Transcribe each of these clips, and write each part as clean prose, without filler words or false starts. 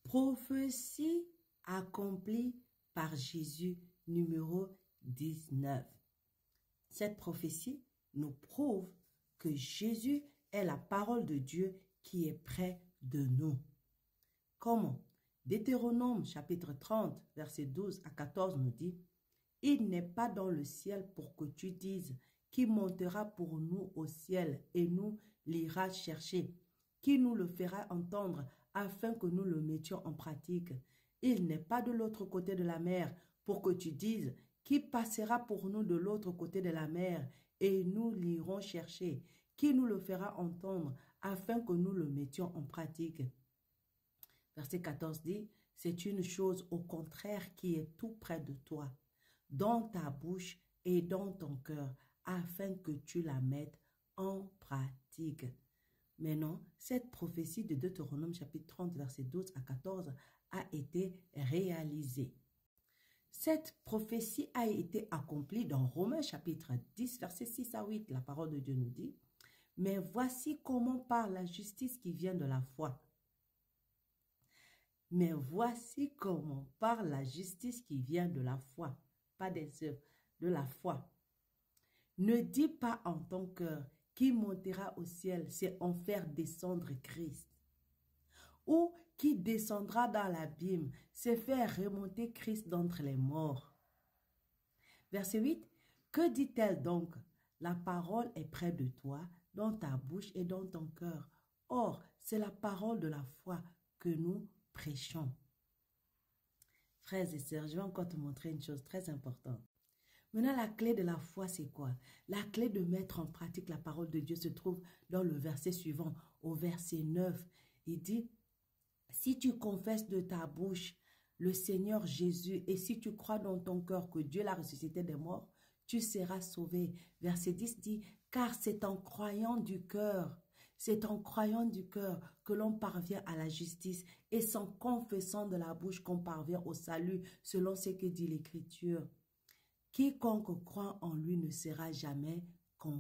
Prophétie accomplie par Jésus, numéro 19. Cette prophétie nous prouve que Jésus est la parole de Dieu qui est près de nous. Comment? Deutéronome chapitre 30, verset 12 à 14 nous dit « Il n'est pas dans le ciel pour que tu dises qui montera pour nous au ciel et nous l'ira chercher, qui nous le fera entendre afin que nous le mettions en pratique. Il n'est pas de l'autre côté de la mer pour que tu dises qui passera pour nous de l'autre côté de la mer et nous l'irons chercher, qui nous le fera entendre afin que nous le mettions en pratique. » Verset 14 dit, « C'est une chose au contraire qui est tout près de toi, dans ta bouche et dans ton cœur, afin que tu la mettes en pratique. » Maintenant, cette prophétie de Deutéronome chapitre 30, verset 12 à 14 a été réalisée. Cette prophétie a été accomplie dans Romains chapitre 10, verset 6 à 8. La parole de Dieu nous dit, « Mais voici comment parle la justice qui vient de la foi. » Mais voici comment parle la justice qui vient de la foi, pas des œuvres, de la foi. Ne dis pas en ton cœur qui montera au ciel, c'est en faire descendre Christ. Ou qui descendra dans l'abîme, c'est faire remonter Christ d'entre les morts. Verset 8, que dit-elle donc? La parole est près de toi, dans ta bouche et dans ton cœur. Or, c'est la parole de la foi que nous prêchons. Frères et sœurs, je vais encore te montrer une chose très importante. Maintenant, la clé de la foi, c'est quoi? La clé de mettre en pratique la parole de Dieu se trouve dans le verset suivant, au verset 9. Il dit, « Si tu confesses de ta bouche le Seigneur Jésus et si tu crois dans ton cœur que Dieu l'a ressuscité des morts, tu seras sauvé. » Verset 10 dit, « Car c'est en croyant du cœur, c'est en croyant du cœur que l'on parvient à la justice et c'est en confessant de la bouche qu'on parvient au salut, selon ce que dit l'Écriture. Quiconque croit en lui ne sera jamais confus. »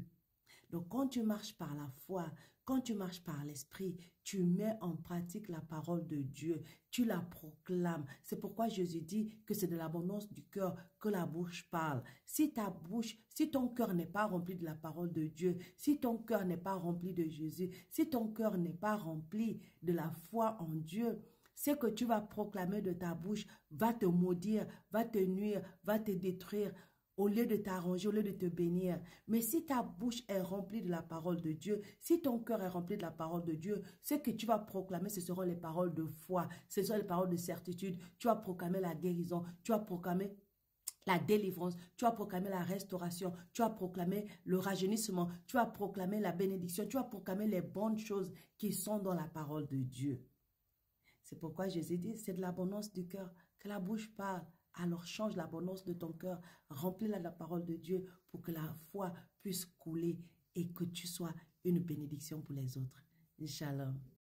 Donc, quand tu marches par la foi, quand tu marches par l'esprit, tu mets en pratique la parole de Dieu, tu la proclames. C'est pourquoi Jésus dit que c'est de l'abondance du cœur que la bouche parle. Si ta bouche, si ton cœur n'est pas rempli de la parole de Dieu, si ton cœur n'est pas rempli de Jésus, si ton cœur n'est pas rempli de la foi en Dieu, ce que tu vas proclamer de ta bouche va te maudire, va te nuire, va te détruire, au lieu de t'arranger, au lieu de te bénir. Mais si ta bouche est remplie de la parole de Dieu, si ton cœur est rempli de la parole de Dieu, ce que tu vas proclamer, ce seront les paroles de foi, ce seront les paroles de certitude. Tu vas proclamer la guérison, tu vas proclamer la délivrance, tu vas proclamer la restauration, tu vas proclamer le rajeunissement, tu vas proclamer la bénédiction, tu vas proclamer les bonnes choses qui sont dans la parole de Dieu. C'est pourquoi Jésus dit, c'est de l'abondance du cœur que la bouche parle. Alors change l'abondance de ton cœur, remplis-la de la parole de Dieu pour que la foi puisse couler et que tu sois une bénédiction pour les autres. Inch'Allah.